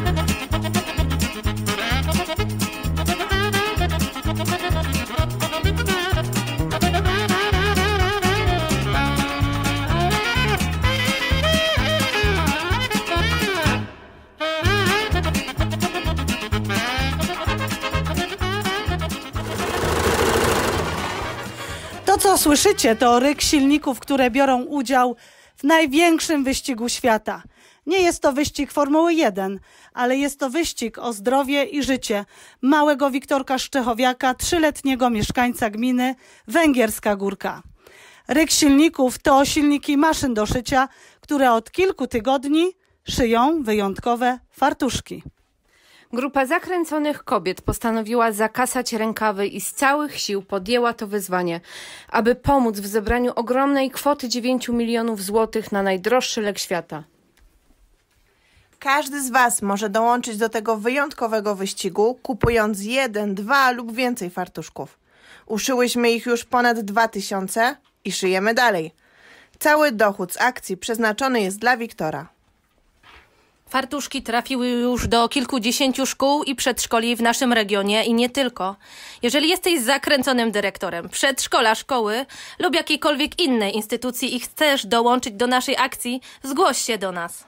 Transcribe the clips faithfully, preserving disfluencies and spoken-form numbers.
To, co słyszycie, to ryk silników, które biorą udział w największym wyścigu świata. Nie jest to wyścig Formuły jeden, ale jest to wyścig o zdrowie i życie małego Wiktorka Szczechowiaka, trzyletniego mieszkańca gminy Węgierska Górka. Ryk silników to silniki maszyn do szycia, które od kilku tygodni szyją wyjątkowe fartuszki. Grupa zakręconych kobiet postanowiła zakasać rękawy i z całych sił podjęła to wyzwanie, aby pomóc w zebraniu ogromnej kwoty dziewięciu milionów złotych na najdroższy lek świata. Każdy z Was może dołączyć do tego wyjątkowego wyścigu, kupując jeden, dwa lub więcej fartuszków. Uszyłyśmy ich już ponad dwa tysiące i szyjemy dalej. Cały dochód z akcji przeznaczony jest dla Wiktora. Fartuszki trafiły już do kilkudziesięciu szkół i przedszkoli w naszym regionie i nie tylko. Jeżeli jesteś zakręconym dyrektorem przedszkola, szkoły lub jakiejkolwiek innej instytucji i chcesz dołączyć do naszej akcji, zgłoś się do nas.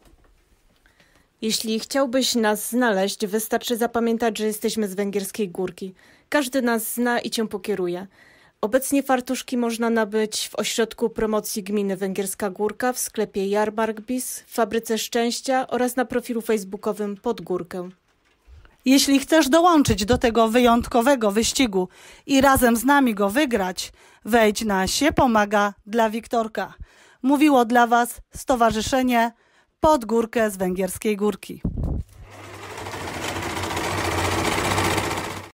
Jeśli chciałbyś nas znaleźć, wystarczy zapamiętać, że jesteśmy z Węgierskiej Górki. Każdy nas zna i cię pokieruje. Obecnie fartuszki można nabyć w ośrodku promocji gminy Węgierska Górka, w sklepie Jarmarkbis, w Fabryce Szczęścia oraz na profilu facebookowym Pod Górkę. Jeśli chcesz dołączyć do tego wyjątkowego wyścigu i razem z nami go wygrać, wejdź na Sie Pomaga dla Wiktorka. Mówiło dla Was Stowarzyszenie Pod Górkę z Węgierskiej Górki.